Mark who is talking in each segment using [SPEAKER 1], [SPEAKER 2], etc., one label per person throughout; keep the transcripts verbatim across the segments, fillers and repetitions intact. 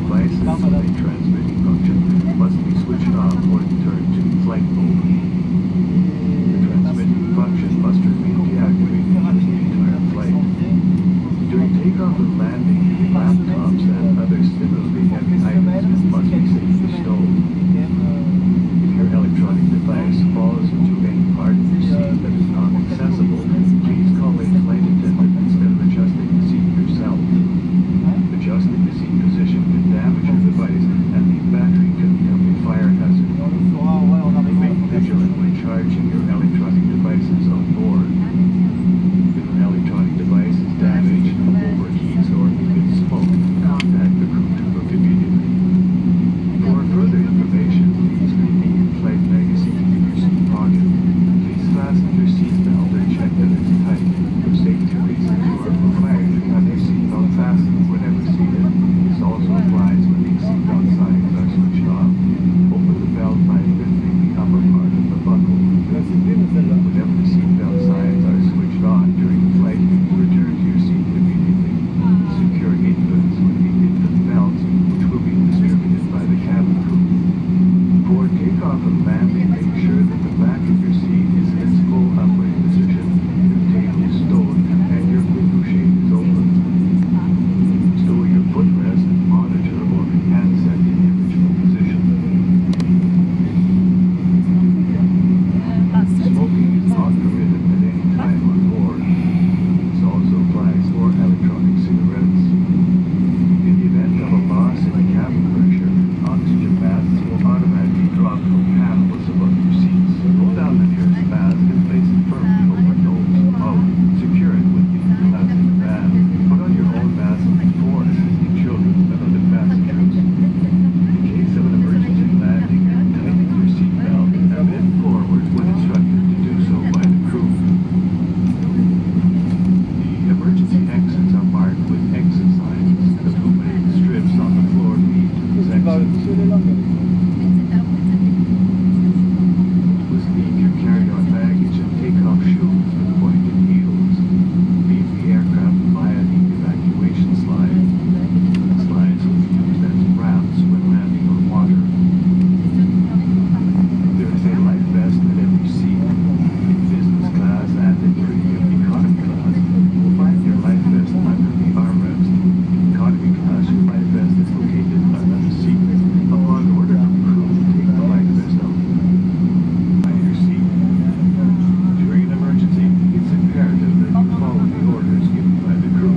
[SPEAKER 1] devices with a transmitting function must be switched off or turned to flight mode. The transmitting function must remain deactivated during the entire flight. During takeoff and landing, laptops and other similarly heavy items must be safely stowed. If your electronic device falls into any part of your seat that is not accessible, please call a flight attendant instead of adjusting the seat yourself. Adjusting the seat position can damage your device, and the battery can become a fire hazard. Remain vigilant when charging your electronic devices on board. If an electronic device is damaged, overheats, or emits smoke, contact the crew to look immediately. For further information, please read your flight magazine in your seat pocket. Please fasten your seatbelt and check that it's tight. For safety reasons, you are required to have your seatbelt fastened whenever seated. This also applies when the seatbelt signs are switched off. Open the belt by lifting the upper part of the buckle. Whenever the seatbelt signs are switched on during the flight, return to your seat immediately. Secure infants with the infant belts, which will be distributed by the cabin crew. For takeoff and landing, make sure that the back of your seat is in its full upright position, your tail is stowed, and your window shade is open. Stow your footrest, monitor, or handset in the original position. Smoking is not permitted at any time on board. This also applies for electronic cigarettes. In the event of a loss in the cabin pressure, oxygen masks will automatically drop from panels above your seats. Pull down the nearest mask and place it firmly over nose and mouth. Secure it with the elastic band. Put on your own mask before assisting children and other passengers. In case of an emergency landing, tighten your seatbelt and bend forward when instructed to do so by the crew. The emergency exits are marked with exit signs. The illuminated strips on the floor lead to these exits. Must leave your carry-on baggage and take-off shoes with pointed heels. Leave the aircraft via the evacuation slide. Slides will be used as ramps when landing on water. There is a life vest at every seat. In business class and in premium economy class, you will find your life vest under the armrest. In economy class, your life vest is located under the seat. Upon order from crew, take the life vest out. Find your seat. During an emergency, it's imperative that you follow the orders given by the crew.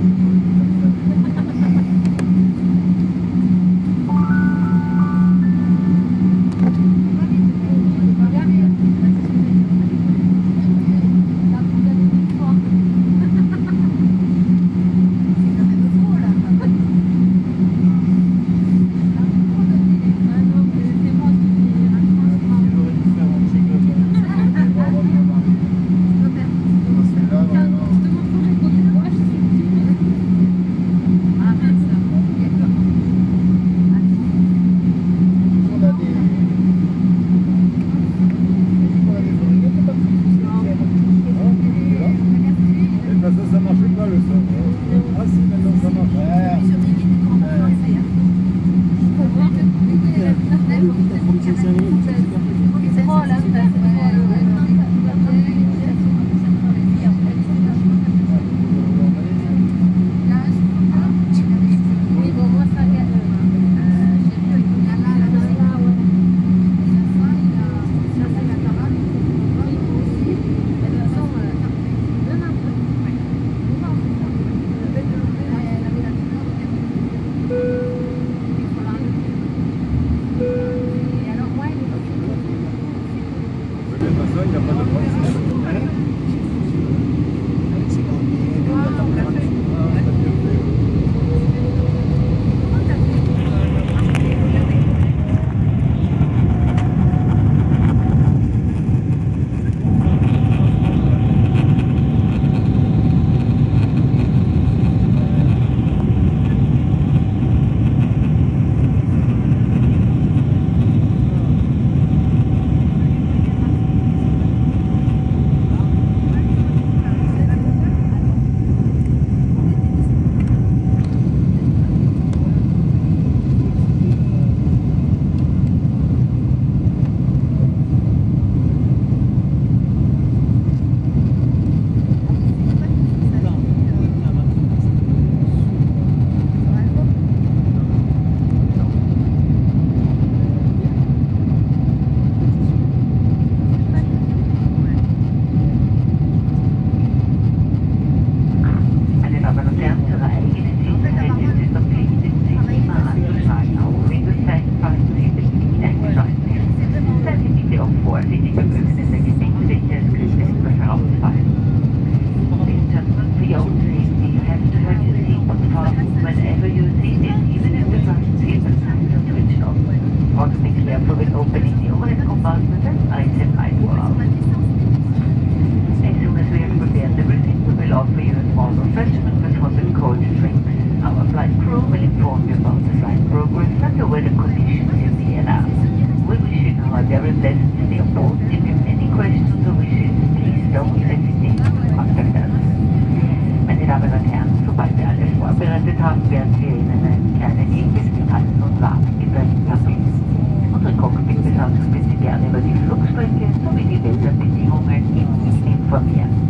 [SPEAKER 2] refreshments and hot and cold drinks. Our flight crew will inform you about the flight progress and the weather conditions in Vienna. We wish you now a very pleasant stay on board. If you have any questions or wishes, please don't hesitate to contact us. Meine Damen und Herren, sobald wir alles vorbereitet haben, werden wir Ihnen einen kleinen Hinweis mitteilen und warten getrennt verbinden. Unsere Cockpit-Besatzung wird Sie gerne über die Flugstrecke sowie die Wetterbedingungen informieren.